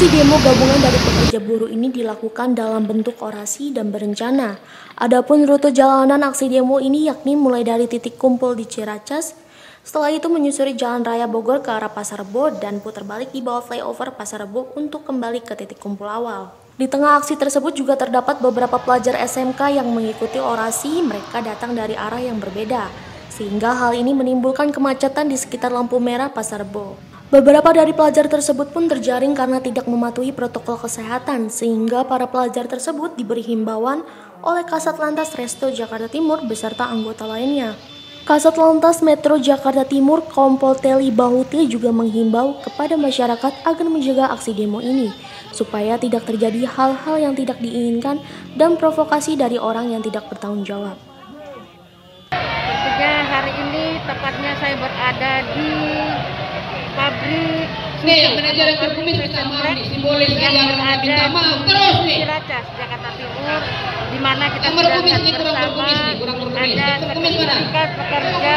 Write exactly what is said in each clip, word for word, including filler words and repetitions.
Aksi demo gabungan dari pekerja buruh ini dilakukan dalam bentuk orasi dan berencana. Adapun rute jalanan aksi demo ini yakni mulai dari titik kumpul di Ciracas, setelah itu menyusuri Jalan Raya Bogor ke arah Pasar Rebo dan putar balik di bawah flyover Pasar Rebo untuk kembali ke titik kumpul awal. Di tengah aksi tersebut juga terdapat beberapa pelajar S M K yang mengikuti orasi. Mereka datang dari arah yang berbeda, sehingga hal ini menimbulkan kemacetan di sekitar lampu merah Pasar Rebo. Beberapa dari pelajar tersebut pun terjaring karena tidak mematuhi protokol kesehatan, sehingga para pelajar tersebut diberi himbauan oleh Kasat Lantas Resto Jakarta Timur beserta anggota lainnya. Kasat Lantas Metro Jakarta Timur Kompol Teli Bahuti juga menghimbau kepada masyarakat agar menjaga aksi demo ini, supaya tidak terjadi hal-hal yang tidak diinginkan dan provokasi dari orang yang tidak bertanggung jawab. Tentunya hari ini tepatnya saya berada di pabrik nih yang manajer yang berkumis bersama nih simbolis yang yang berada minta maaf terus nih Ciracas, Jakarta Timur, di mana kita yang sudah berkumis lihat nih kurang bersama berkumis nih kurang berkumis ada yang berkumis mana sertifikat pekerja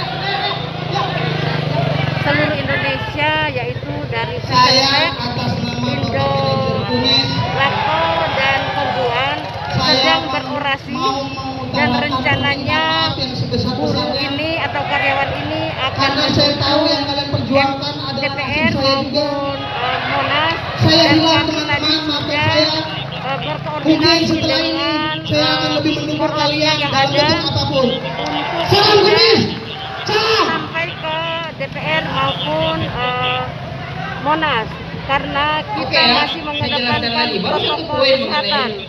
seluruh Indonesia, yaitu dari saya Senetek, atas nama Indo, berkumis Lako dan Kombuan sedang berorasi dan rencananya buruh ini atau karyawan ini akan karena saya tahu yang kalian perjuangkan D adalah P R nasib saya juga. maupun uh, Monas, Saya dan bilang kami tadi teman-teman, maafkan sudah saya. uh, Mungkin berkoordinasi setelah ini dengan saya akan uh, lebih mendukung orangnya kalian yang dalam ada bentuk apapun. untuk Salam tidak kumis, salam. sampai ke D P R maupun uh, Monas, karena kita Oke, ya. masih Saya mengedepankan jelaskan lagi. Baru satu protokol poin kesehatan. mengenai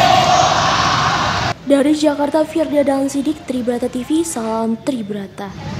Dari Jakarta, Firda dan Sidik, Tribrata T V, salam Tribrata.